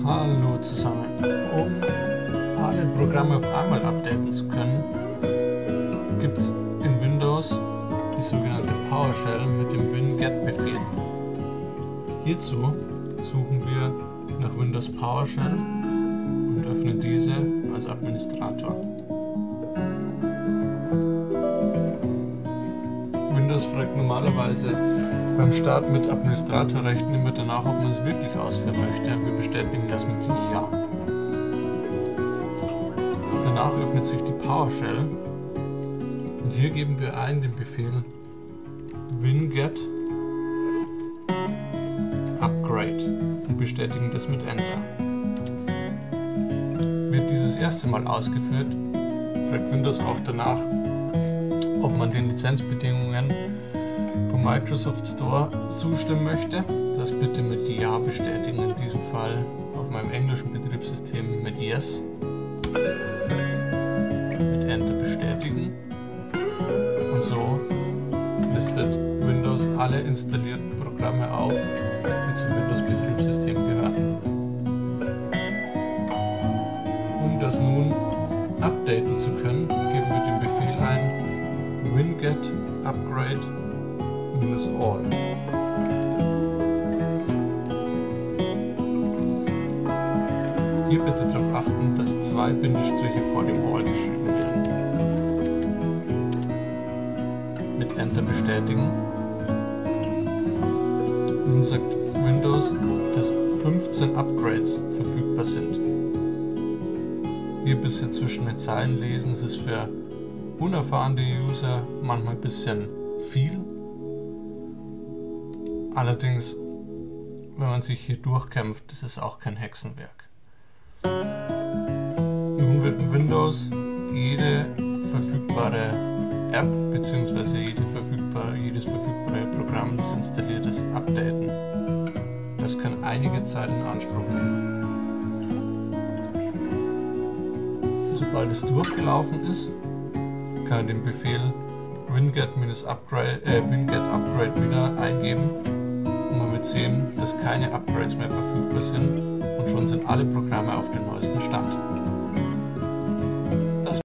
Hallo zusammen. Um alle Programme auf einmal updaten zu können, gibt es in Windows die sogenannte PowerShell mit dem winget-Befehl. Hierzu suchen wir nach Windows PowerShell und öffnen diese als Administrator. Windows fragt normalerweise beim Start mit Administratorrechten immer danach, ob man es wirklich ausführen möchte. Wir bestätigen das mit Ja. Danach öffnet sich die PowerShell und hier geben wir ein den Befehl winget upgrade und bestätigen das mit Enter. Wird dieses erste Mal ausgeführt, fragt Windows auch danach, ob man den Lizenzbedingungen vom Microsoft Store zustimmen möchte. Das bitte mit Ja bestätigen, in diesem Fall auf meinem englischen Betriebssystem mit Yes. Mit Enter bestätigen. Und so listet Windows alle installierten Programme auf, die zum Windows-Betriebssystem gehören. Um das nun updaten zu können, geben wir den Befehl ein winget upgrade -all. Hier bitte darauf achten, dass 2 Bindestriche vor dem All geschrieben werden. Mit Enter bestätigen. Nun sagt Windows, dass 15 Upgrades verfügbar sind. Hier ein bisschen zwischen den Zeilen lesen, es ist für unerfahrene User manchmal ein bisschen viel. Allerdings, wenn man sich hier durchkämpft, ist es auch kein Hexenwerk. Nun wird in Windows jede verfügbare App bzw. jedes verfügbare Programm, das installiert ist, updaten. Das kann einige Zeit in Anspruch nehmen. Sobald es durchgelaufen ist, kann ich den Befehl winget-upgrade wieder eingeben und man wird sehen, dass keine Upgrades mehr verfügbar sind und schon sind alle Programme auf dem neuesten Stand.